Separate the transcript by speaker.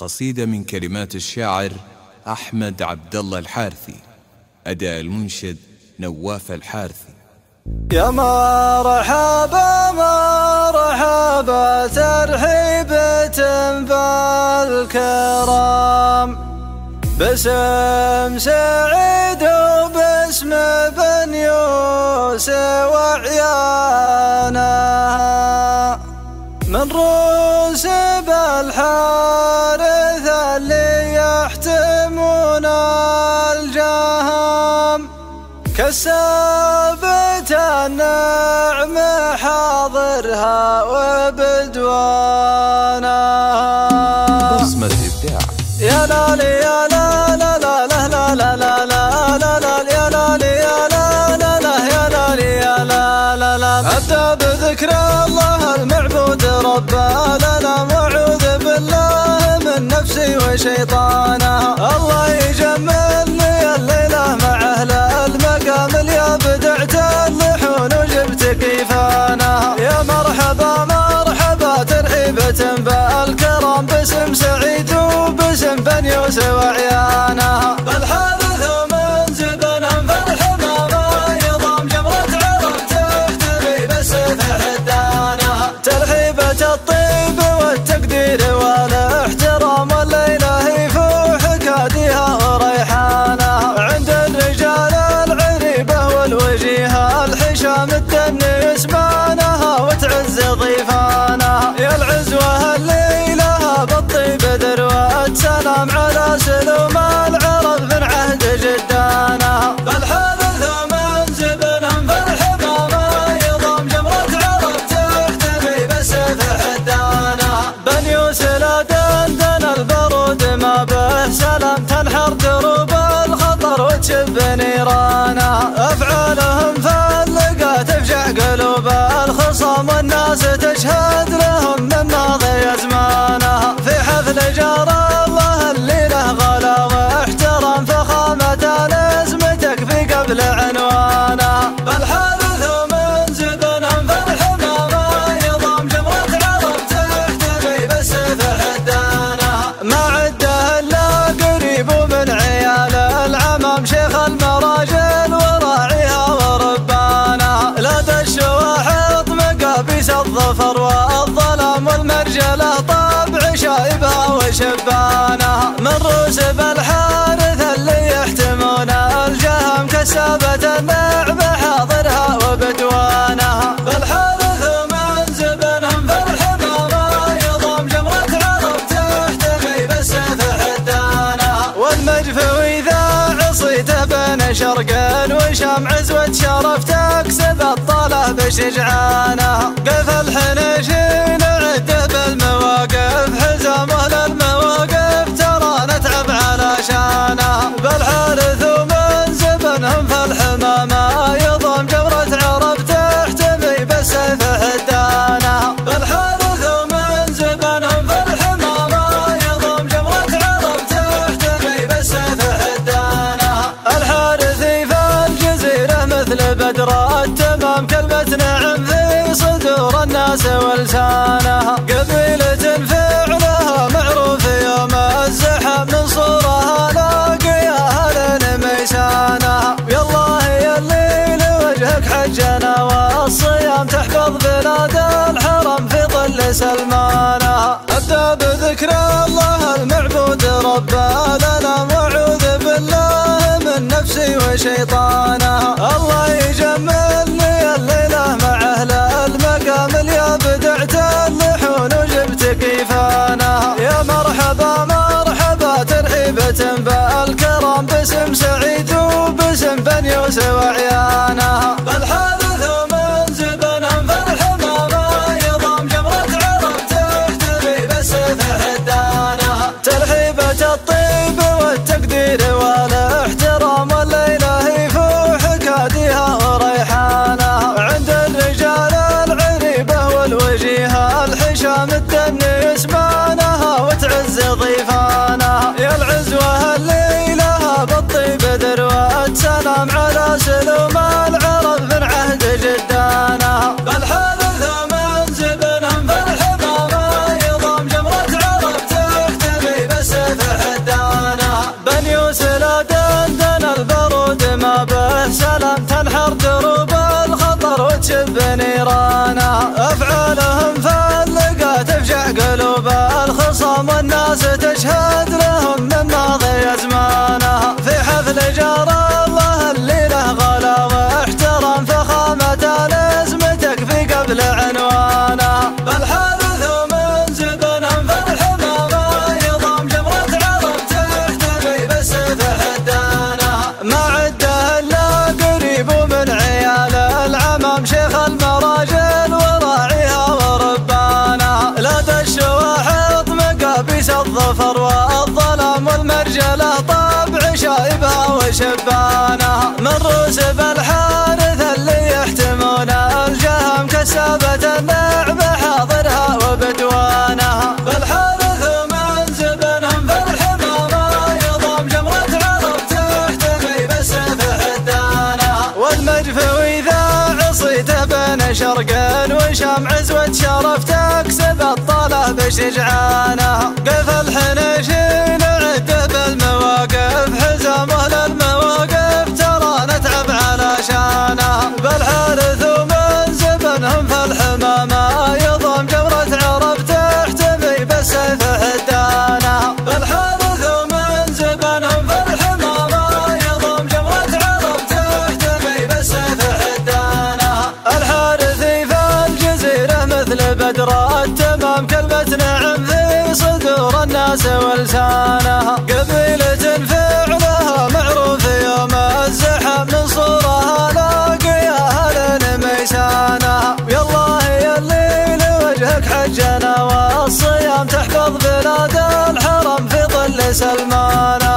Speaker 1: قصيدة من كلمات الشاعر أحمد عبد الله الحارثي، أداء المنشد نواف الحارثي.
Speaker 2: يا مرحبا مرحبا ترحيبة بالكرام، باسم سعيد وباسم بن يوسف وعيانها، من رؤوس بالحارث اللي يحتمون الجهام، كالثابت النعم حاضرها وبدوانها.
Speaker 1: بصمة إبداع.
Speaker 2: يا لالي يا لا لا لا لا لا لا لا لا لا لا يا لالي يا لا لا لا يا لالي يا لا لا لا. أبدأ بذكر الله المعبود ربنا لنا، وأعوذ بالله من نفسي وشيطانه. الله يجمل لي الليلة مع أهل المقام اللي أبدعت اللحون وجبت كيفانه. يا مرحبا مرحبا ترحيبة بالكرام، باسم سعيد وباسم بن يوسف وعيانه، بالحارث ومنزبنهم فالحمامة، يضم جمرة عرب تحتمي بالسيف حدانها. ترحيبة الطيب والتقدير والاحترام، والليلة يفوح كاديها وريحانها، عند الرجال العريبة والوجيهة الحشام الدني يسمانها وتعز ضيفانها. يا العزوة الليلة بالطيب ذروة سلام على سلوم العرب من عهد جدانها، بالحارث ومنزبنهم فالحمامة، يضم جمرة عرب تحتمي بالسيف حدانها. بن يوسف لا دندن البرود ما به سلام، تنحر دروب الخطر وتشب نيرانها، أفعالهم فلقة تفجع قلوب الخصام، والناس تشهد لهم من ماضي أزمانها. في حفل جار الله اللي له غلا واحترام، فخامة لازمتك في قبل عنوانها، بالحارث ومنزبنهم فالحمامة، يضم جمرة عرب تحتمي بالسيف حدانها. ما عده إلا قريب ومن عيال العمام، شيخ المراجل وراعيها وربانها، لا دش واحد مقابيس الظفر والظلام، والمرجله طبع شايبها وشبانها، من رؤوس بالحارث اللي يحتمون الجهم، كسابة النعم حاضرها وبدوانها، بالحارث ومنزبنهم فالحمامة، يضم جمرة عرب تحتمي بالسيف حدانها. والمجفوي ذا عصيته بين شرق وشام، عزوة شرف تكسب الطلة بشجعانها، قف الحنيشين عده بالمواقف، حزامه للمواقف ترى نتعب على شانها، بالحارث ومنزبنهم فالحمامة، يضم جمرة عرب تحتمي بالسيف حدانها، بالحارث ومنزبنهم فالحمامة، يضم جمرة عرب تحتمي بالسيف حدانها. الحارثي فالجزيرة مثل بدر التمام، كلمة نعم في صدور الناس ولسانها، قبيلة فعلها معروف يوم الزحام، من صورها لاقيها لين ميسانها. يالله يلي لوجهك حجنا والصيام، تحفظ بلاد الحرم في ظل سلمانها. أبدأ بذكر الله المعبود ربنا لنا، وأعوذ بالله من نفسي وشيطانها. الله يجمل لي الليلة مع أهل المقام اللي أبدعت اللحون وجبت كيفانها. يا مرحبا مرحبا ترحيبة بالكرام، باسم سعيد وباسم بن يوسف وعيانها، بالحارث ومنزبنهم فالحمامة، يضم جمرة عرب تحتمي بالسيف حدانها. ترحيبة الطيب والتقدير والاحترام، والليلة يفوح كاديها وريحانها، عند الرجال العريبة والوجيهة الحشام الدني يسمانها وتعز ضيفانها. يا العزوة الليلة بالطيب ذروة سلام على سلوم يشهد لهم من ماضي أزمانها. في حفل جرى الله اللي له غلا واحترام فخامة الاسم تكفي قبل عنوانها. بالحارث ومن زبنهم في الحمامة يضم جمرة عرب تحتمي بالسيف حدانها. ما عده إلا قريب ومن عيال العمام شيخ المراجل وراعيها وربانها. لا تشواحط مقابيس الظفر والظلام والمرجله طبع شايبها وشبانها. من روس بالحارث اللي يحتمون الجهم كسابة النعم حاضرها وبدوانها. بالحارث ومن زبنهم في الحمامة يضم جمرة عرب تحتمي بالسيف حدانها. والمجفوي ذا عصيته بين شرق وشام عزوة شرف تكسب الطلة بشجعانها. قف الحنيشين عده بالمواقف حزامه للمواقف ترى نتعب على شانها. بالحارث ومن زبنهم في الحمامة يضم جمرة عرب تحتمي بالسيف حدانها. بالحارث ومن زبنهم في الحمامة يضم جمرة عرب تحتمي بالسيف حدانها. الحارثي في الجزيرة مثل بدر التمام كلمة نعم في صدور الناس ولسانها. قبيلة فعلها معروف يوم الزحام من صورها لاقيها للميسانها. يالله يلي لوجهك حجنا والصيام تحفظ بلاد الحرم في ظل سلمانها.